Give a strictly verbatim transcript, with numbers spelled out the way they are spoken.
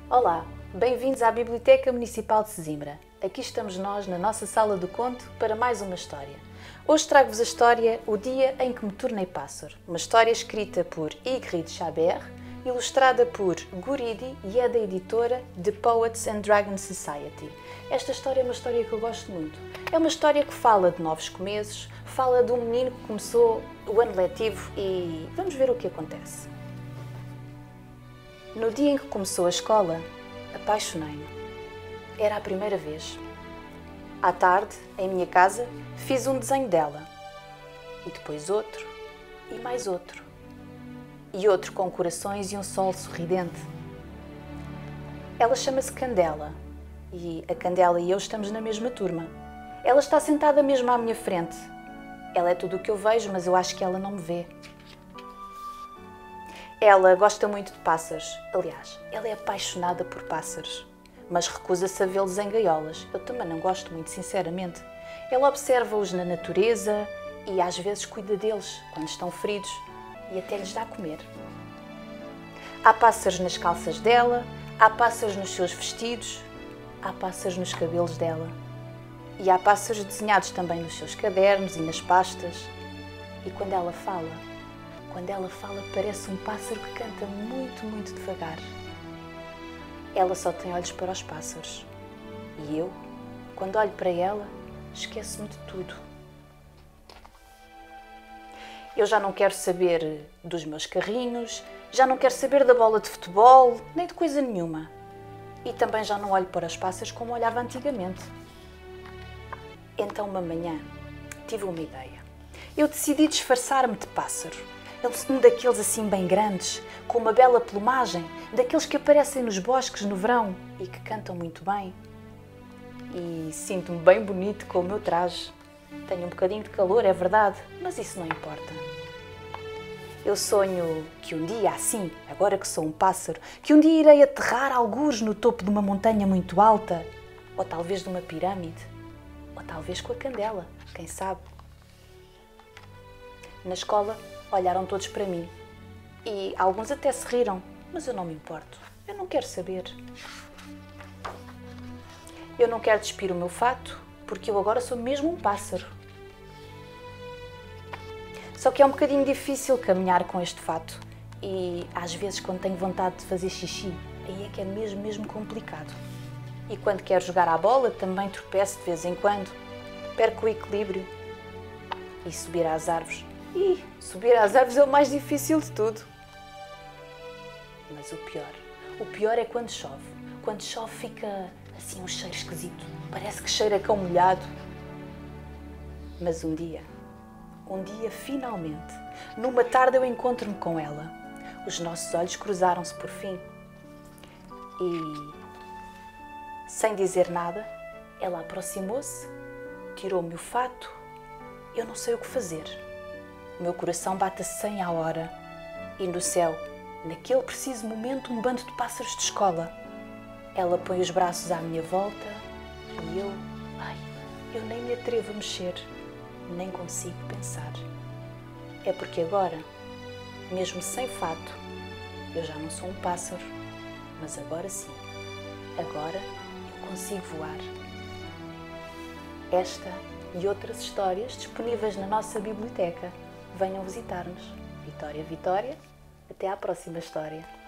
Olá, bem-vindos à Biblioteca Municipal de Sesimbra. Aqui estamos nós na nossa sala do conto para mais uma história. Hoje trago-vos a história O Dia em que me tornei pássaro, uma história escrita por Ygritte Chabert, ilustrada por Guridi e é da editora The Poets and Dragon Society. Esta história é uma história que eu gosto muito. É uma história que fala de novos começos, fala de um menino que começou o ano letivo e vamos ver o que acontece. No dia em que começou a escola, apaixonei-me. Era a primeira vez. À tarde, em minha casa, fiz um desenho dela. E depois outro, e mais outro. E outro com corações e um sol sorridente. Ela chama-se Candela. E a Candela e eu estamos na mesma turma. Ela está sentada mesmo à minha frente. Ela é tudo o que eu vejo, mas eu acho que ela não me vê. Ela gosta muito de pássaros. Aliás, ela é apaixonada por pássaros. Mas recusa-se a vê-los em gaiolas. Eu também não gosto muito, sinceramente. Ela observa-os na natureza e às vezes cuida deles quando estão feridos e até lhes dá a comer. Há pássaros nas calças dela, há pássaros nos seus vestidos, há pássaros nos cabelos dela. E há pássaros desenhados também nos seus cadernos e nas pastas. E quando ela fala, quando ela fala parece um pássaro que canta muito, muito devagar. Ela só tem olhos para os pássaros. E eu, quando olho para ela, esqueço-me de tudo. Eu já não quero saber dos meus carrinhos, já não quero saber da bola de futebol, nem de coisa nenhuma. E também já não olho para os pássaros como olhava antigamente. Então, uma manhã, tive uma ideia. Eu decidi disfarçar-me de pássaro. Um daqueles assim bem grandes, com uma bela plumagem, daqueles que aparecem nos bosques no verão e que cantam muito bem. E sinto-me bem bonito com o meu traje. Tenho um bocadinho de calor, é verdade, mas isso não importa. Eu sonho que um dia assim, agora que sou um pássaro, que um dia irei aterrar algures no topo de uma montanha muito alta, ou talvez de uma pirâmide, ou talvez com a Candela, quem sabe. Na escola, olharam todos para mim e alguns até se riram, mas eu não me importo, eu não quero saber. Eu não quero despir o meu fato, porque eu agora sou mesmo um pássaro. Só que é um bocadinho difícil caminhar com este fato e às vezes quando tenho vontade de fazer xixi, aí é que é mesmo, mesmo complicado. E quando quero jogar à bola também tropeço de vez em quando, perco o equilíbrio e subir às árvores. Ih, subir às árvores é o mais difícil de tudo. Mas o pior, o pior é quando chove. Quando chove fica assim um cheiro esquisito. Parece que cheira a cão molhado. Mas um dia, um dia finalmente, numa tarde eu encontro-me com ela. Os nossos olhos cruzaram-se por fim. E, sem dizer nada, ela aproximou-se, tirou-me o fato. Eu não sei o que fazer. O meu coração bate a cem à hora. E no céu, naquele preciso momento, um bando de pássaros de escola. Ela põe os braços à minha volta e eu, ai, eu nem me atrevo a mexer, nem consigo pensar. É porque agora, mesmo sem fato, eu já não sou um pássaro, mas agora sim, agora eu consigo voar. Esta e outras histórias disponíveis na nossa biblioteca. Venham visitar-nos. Vitória, Vitória. Até à próxima história.